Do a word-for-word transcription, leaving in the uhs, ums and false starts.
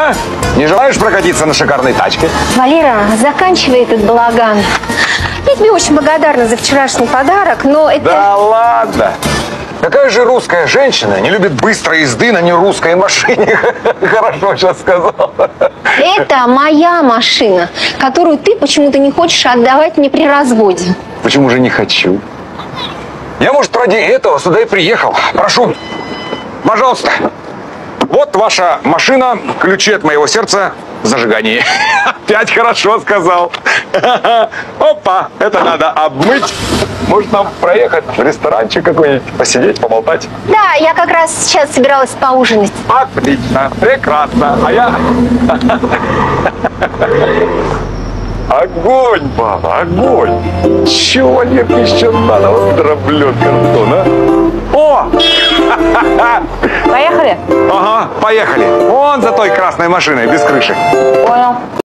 А? Не желаешь прокатиться на шикарной тачке? Валера, заканчивай этот балаган. Я тебе очень благодарна за вчерашний подарок, но это... Да ладно. Какая же русская женщина не любит быстрой езды на нерусской машине? Хорошо сейчас сказал. Это моя машина, которую ты почему-то не хочешь отдавать мне при разводе. Почему же не хочу? Я, может, ради этого сюда и приехал. Прошу, пожалуйста. Вот ваша машина, ключи от моего сердца, зажигание. Опять хорошо сказал. Опа, это надо обмыть. Может, нам проехать в ресторанчик какой-нибудь, посидеть, поболтать? Да, я как раз сейчас собиралась поужинать. Отлично, прекрасно. А я... Огонь, баба, огонь. Чего, Валерка, еще надо? Вот дроблет картон, а? О! Поехали? Ага, поехали. Вон за той красной машиной без крыши. Понял.